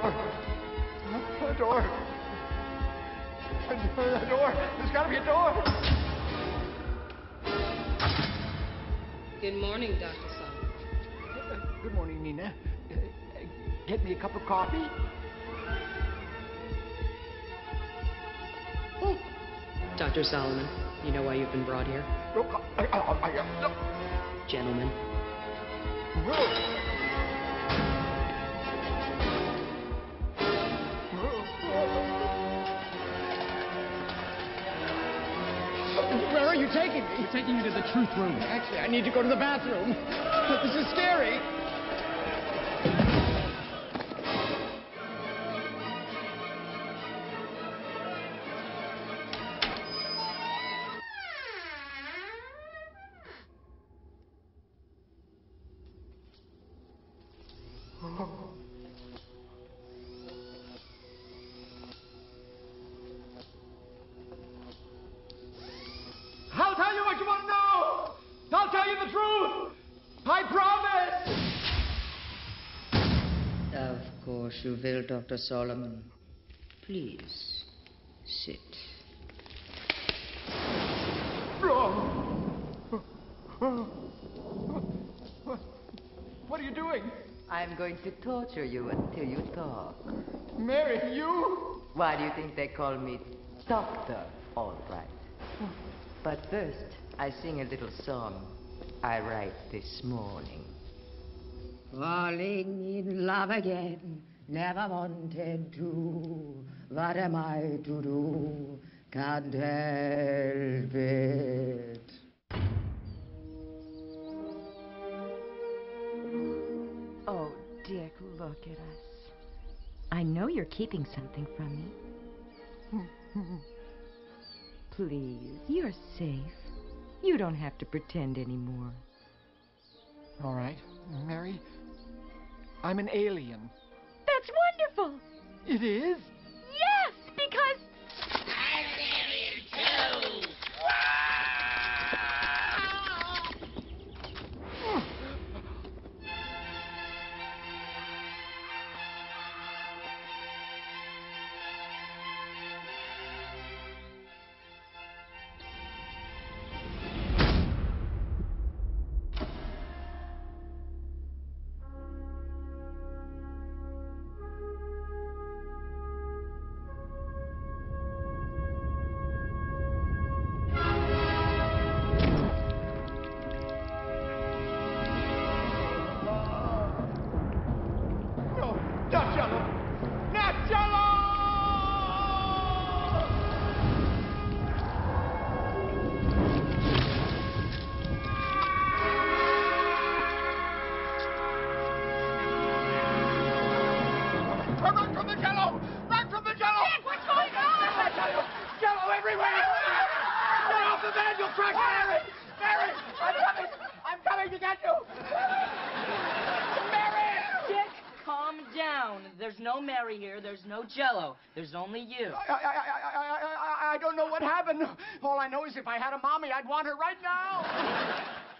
A door. A door. There's got to be a door. Good morning, Dr. Solomon. Good morning, Nina. Get me a cup of coffee? Oh. Dr. Solomon, you know why you've been brought here? Gentlemen. Where are you taking me? We're taking you to the truth room. Actually, I need to go to the bathroom. This is scary. I'll tell you what you want to know. I'll tell you the truth. I promise. Of course you will, Dr. Solomon. Please, sit. What are you doing? I'm going to torture you until you talk. Mary, you? Why do you think they call me Doctor? All right. But first, I sing a little song I write this morning. Falling in love again, never wanted to. What am I to do? Can't help it. Oh, Dick, look at us. I know you're keeping something from me. Please, you're safe. You don't have to pretend anymore. All right, Mary. I'm an alien. That's wonderful! It is? Yes, because... No, not Jello! Not Jello! Run from the Jello! Run from the Jello! Dick, what's going on? Jello everywhere! Get off the bed, you'll crush Mary! Mary, I'm coming! I'm coming to get you! Mary! Dick, calm down. There's no Mary here. There's no Jello. There's only you. I don't know what happened. All I know is if I had a mommy, I'd want her right now.